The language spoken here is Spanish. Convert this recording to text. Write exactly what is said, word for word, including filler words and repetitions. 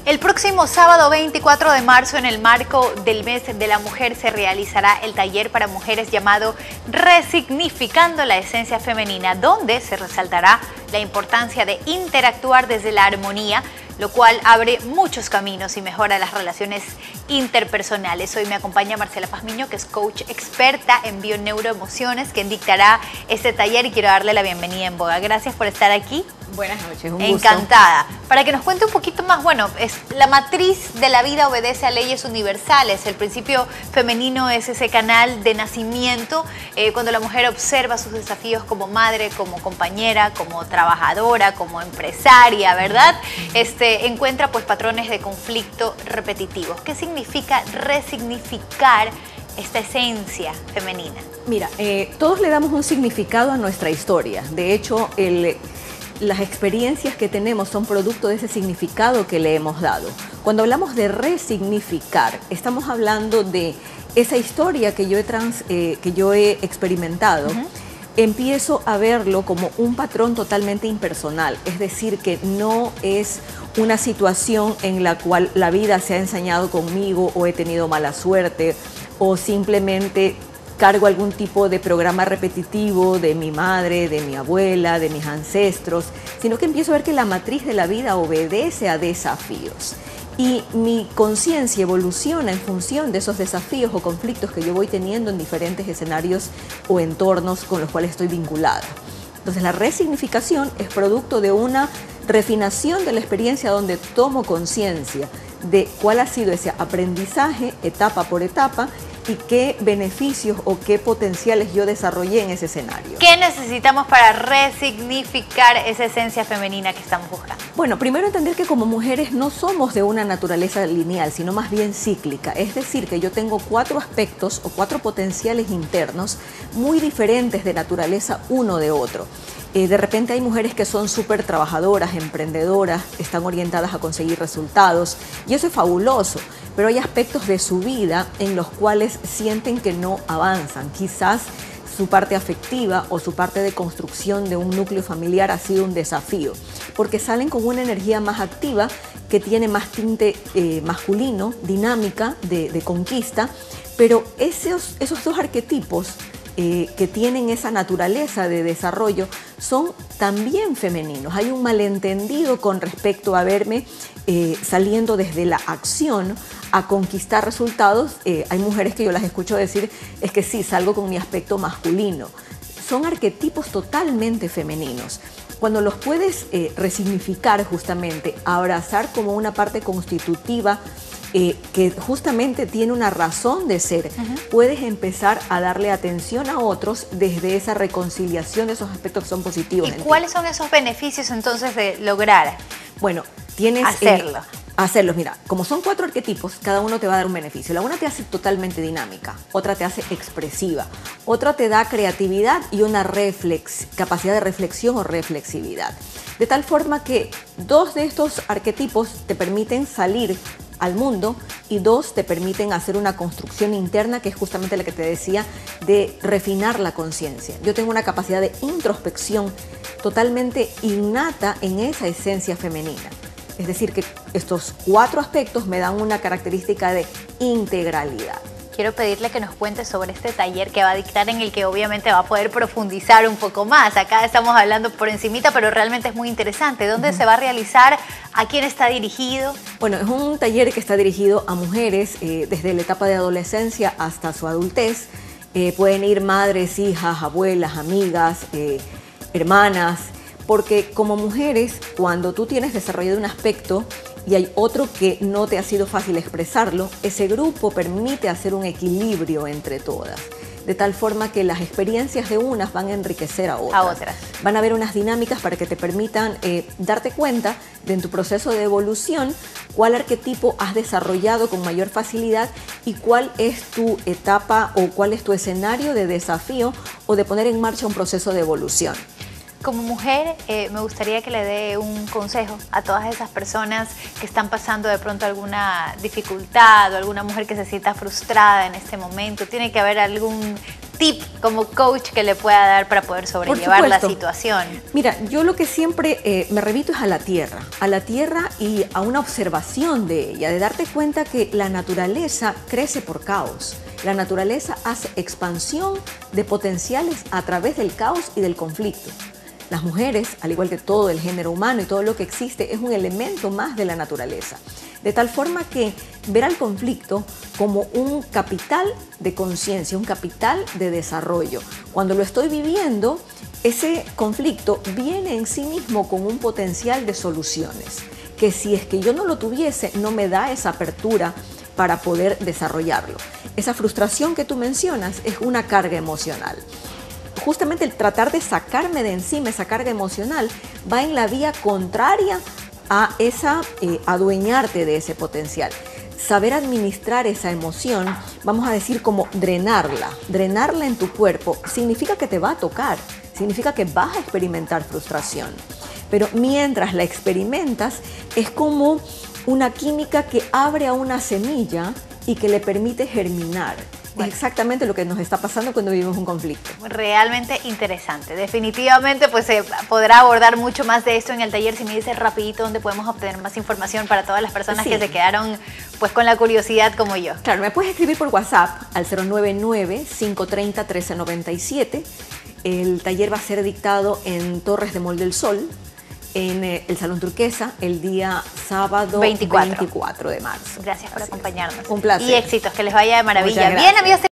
El próximo sábado veinticuatro de marzo, en el marco del mes de la mujer, se realizará el taller para mujeres llamado Resignificando la Esencia Femenina, donde se resaltará la importancia de interactuar desde la armonía, lo cual abre muchos caminos y mejora las relaciones interpersonales. Hoy me acompaña Marcela Pazmiño, que es coach experta en bioneuroemociones, quien dictará este taller, y quiero darle la bienvenida en Boga. Gracias por estar aquí. Buenas noches, un Encantada. Gusto. Para que nos cuente un poquito más, bueno, es, la matriz de la vida obedece a leyes universales. El principio femenino es ese canal de nacimiento, eh, cuando la mujer observa sus desafíos como madre, como compañera, como trabajadora, como empresaria, ¿verdad? Este, encuentra pues patrones de conflicto repetitivos. ¿Qué significa resignificar esta esencia femenina? Mira, eh, todos le damos un significado a nuestra historia. De hecho, el... las experiencias que tenemos son producto de ese significado que le hemos dado. Cuando hablamos de resignificar, estamos hablando de esa historia que yo he, trans, eh, que yo he experimentado. Uh-huh. Empiezo a verlo como un patrón totalmente impersonal, es decir, que no es una situación en la cual la vida se ha ensañado conmigo o he tenido mala suerte o simplemente cargo algún tipo de programa repetitivo de mi madre, de mi abuela, de mis ancestros, sino que empiezo a ver que la matriz de la vida obedece a desafíos. Y mi conciencia evoluciona en función de esos desafíos o conflictos que yo voy teniendo en diferentes escenarios o entornos con los cuales estoy vinculada. Entonces la resignificación es producto de una refinación de la experiencia donde tomo conciencia de cuál ha sido ese aprendizaje etapa por etapa y qué beneficios o qué potenciales yo desarrollé en ese escenario. ¿Qué necesitamos para resignificar esa esencia femenina que estamos buscando? Bueno, primero entender que como mujeres no somos de una naturaleza lineal, sino más bien cíclica. Es decir, que yo tengo cuatro aspectos o cuatro potenciales internos muy diferentes de naturaleza uno de otro. Eh, de repente hay mujeres que son súper trabajadoras, emprendedoras, están orientadas a conseguir resultados y eso es fabuloso, pero hay aspectos de su vida en los cuales sienten que no avanzan. Quizás su parte afectiva o su parte de construcción de un núcleo familiar ha sido un desafío, porque salen con una energía más activa que tiene más tinte eh, masculino, dinámica, de, de conquista, pero esos, esos dos arquetipos Eh, que tienen esa naturaleza de desarrollo son también femeninos. Hay un malentendido con respecto a verme eh, saliendo desde la acción a conquistar resultados. Eh, hay mujeres que yo las escucho decir, es que sí, salgo con mi aspecto masculino. Son arquetipos totalmente femeninos. Cuando los puedes eh, resignificar justamente, abrazar como una parte constitutiva Eh, que justamente tiene una razón de ser, uh-huh. puedes empezar a darle atención a otros desde esa reconciliación de esos aspectos que son positivos. ¿Y cuáles son esos beneficios entonces de lograr? Bueno, tienes... Hacerlo. Eh, hacerlos, mira, como son cuatro arquetipos, cada uno te va a dar un beneficio. La una te hace totalmente dinámica, otra te hace expresiva, otra te da creatividad y una reflex, capacidad de reflexión o reflexividad. De tal forma que dos de estos arquetipos te permiten salir al mundo y dos te permiten hacer una construcción interna, que es justamente la que te decía, de refinar la conciencia. Yo tengo una capacidad de introspección totalmente innata en esa esencia femenina. Es decir, que estos cuatro aspectos me dan una característica de integralidad. Quiero pedirle que nos cuente sobre este taller que va a dictar, en el que obviamente va a poder profundizar un poco más. Acá estamos hablando por encimita, pero realmente es muy interesante. ¿Dónde uh-huh. se va a realizar? ¿A quién está dirigido? Bueno, es un taller que está dirigido a mujeres eh, desde la etapa de adolescencia hasta su adultez. Eh, pueden ir madres, hijas, abuelas, amigas, eh, hermanas, porque como mujeres, cuando tú tienes desarrollado un aspecto y hay otro que no te ha sido fácil expresarlo, ese grupo permite hacer un equilibrio entre todas, de tal forma que las experiencias de unas van a enriquecer a otras. A otras. Van a haber unas dinámicas para que te permitan eh, darte cuenta de en tu proceso de evolución cuál arquetipo has desarrollado con mayor facilidad y cuál es tu etapa o cuál es tu escenario de desafío o de poner en marcha un proceso de evolución. Como mujer, eh, me gustaría que le dé un consejo a todas esas personas que están pasando de pronto alguna dificultad, o alguna mujer que se sienta frustrada en este momento. Tiene que haber algún tip como coach que le pueda dar para poder sobrellevar la situación? Mira, yo lo que siempre eh, me remito es a la tierra, a la tierra y a una observación de ella, de darte cuenta que la naturaleza crece por caos. La naturaleza hace expansión de potenciales a través del caos y del conflicto. Las mujeres, al igual que todo el género humano y todo lo que existe, es un elemento más de la naturaleza. De tal forma que ver al conflicto como un capital de conciencia, un capital de desarrollo. Cuando lo estoy viviendo, ese conflicto viene en sí mismo con un potencial de soluciones, que si es que yo no lo tuviese, no me da esa apertura para poder desarrollarlo. Esa frustración que tú mencionas es una carga emocional. Justamente el tratar de sacarme de encima esa carga emocional va en la vía contraria a esa eh, adueñarte de ese potencial. Saber administrar esa emoción, vamos a decir como drenarla, drenarla en tu cuerpo, significa que te va a tocar, significa que vas a experimentar frustración. Pero mientras la experimentas, es como una química que abre a una semilla y que le permite germinar. Es exactamente lo que nos está pasando cuando vivimos un conflicto. Realmente interesante. Definitivamente pues se podrá abordar mucho más de esto en el taller. Si me dices rapidito dónde podemos obtener más información para todas las personas sí. que se quedaron pues con la curiosidad como yo. Claro, me puedes escribir por WhatsApp al cero nueve nueve, cinco tres cero, uno tres nueve siete. El taller va a ser dictado en Torres de Mall del Sol, en el Salón Turquesa, el día sábado veinticuatro de marzo. Gracias por Así acompañarnos. Es. Un placer. Y éxitos, que les vaya de maravilla. Bien, amigos.